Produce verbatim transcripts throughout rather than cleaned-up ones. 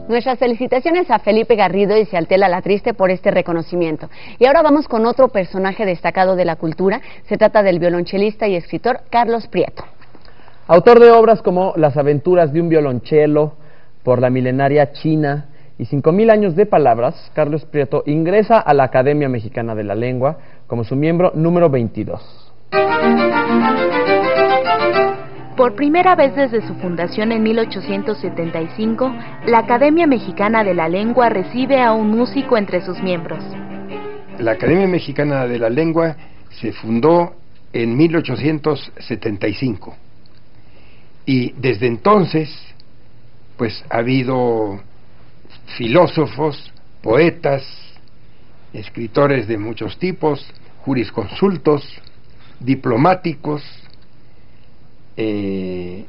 Nuestras felicitaciones a Felipe Garrido y Cialtela La Triste por este reconocimiento. Y ahora vamos con otro personaje destacado de la cultura. Se trata del violonchelista y escritor Carlos Prieto. Autor de obras como Las aventuras de un violonchelo, Por la milenaria China y Cinco mil años de palabras, Carlos Prieto ingresa a la Academia Mexicana de la Lengua como su miembro número veintidós. Por primera vez desde su fundación en mil ochocientos setenta y cinco, la Academia Mexicana de la Lengua recibe a un músico entre sus miembros. La Academia Mexicana de la Lengua se fundó en mil ochocientos setenta y cinco y desde entonces pues ha habido filósofos, poetas, escritores de muchos tipos, jurisconsultos, diplomáticos, Eh,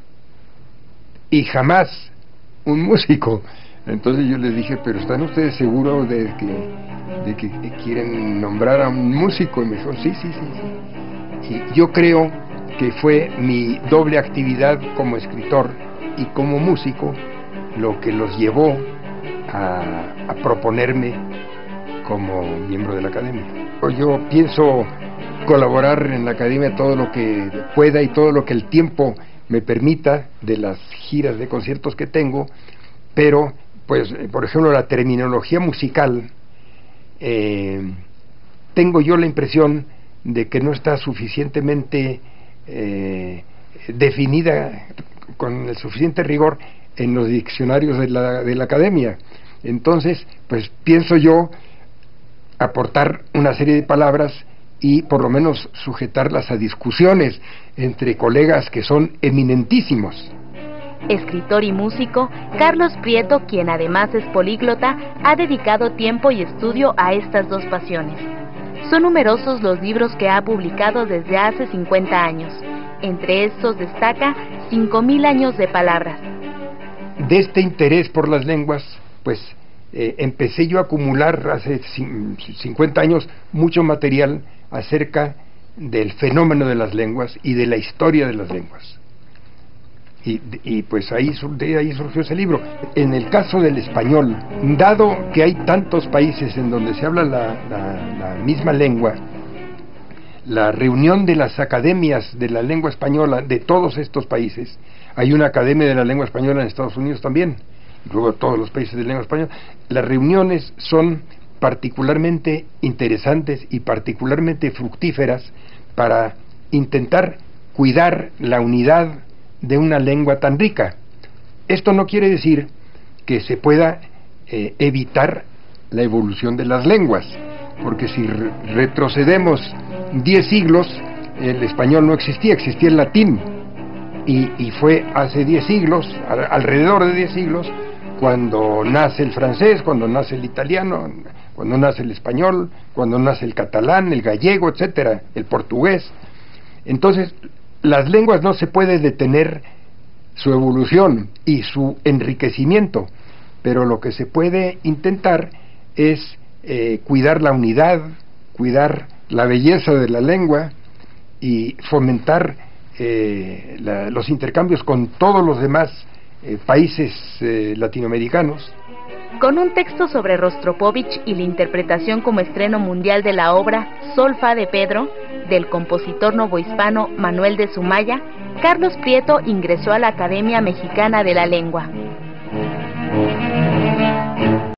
y jamás un músico. Entonces yo les dije, pero ¿están ustedes seguros de que, de que quieren nombrar a un músico? Y me dijo, sí, sí, sí, sí. Y yo creo que fue mi doble actividad como escritor y como músico lo que los llevó a, a proponerme como miembro de la Academia. Yo pienso colaborar en la Academia todo lo que pueda y todo lo que el tiempo me permita de las giras de conciertos que tengo, pero pues por ejemplo la terminología musical, eh, tengo yo la impresión de que no está suficientemente eh, definida con el suficiente rigor en los diccionarios de la, de la Academia. Entonces pues pienso yo aportar una serie de palabras y por lo menos sujetarlas a discusiones entre colegas que son eminentísimos. Escritor y músico, Carlos Prieto, quien además es políglota, ha dedicado tiempo y estudio a estas dos pasiones. Son numerosos los libros que ha publicado desde hace cincuenta años. Entre estos destaca Cinco mil años de palabras. De este interés por las lenguas, pues eh, empecé yo a acumular hace cincuenta años mucho material acerca del fenómeno de las lenguas y de la historia de las lenguas. Y, y pues ahí, de ahí surgió ese libro. En el caso del español, dado que hay tantos países en donde se habla la, la, la misma lengua, la reunión de las academias de la lengua española de todos estos países, hay una academia de la lengua española en Estados Unidos también, y luego todos los países de lengua española, las reuniones son particularmente interesantes y particularmente fructíferas para intentar cuidar la unidad de una lengua tan rica. Esto no quiere decir que se pueda eh, evitar la evolución de las lenguas, porque si re retrocedemos diez siglos, el español no existía, existía el latín, y, y fue hace diez siglos, al, alrededor de diez siglos, cuando nace el francés, cuando nace el italiano, cuando nace el español, cuando nace el catalán, el gallego, etcétera, el portugués. Entonces, las lenguas no se puede detener su evolución y su enriquecimiento, pero lo que se puede intentar es eh, cuidar la unidad, cuidar la belleza de la lengua y fomentar eh, la, los intercambios con todos los demás eh, países eh, latinoamericanos. Con un texto sobre Rostropovich y la interpretación como estreno mundial de la obra Sol Fa de Pedro, del compositor novohispano Manuel de Sumaya, Carlos Prieto ingresó a la Academia Mexicana de la Lengua.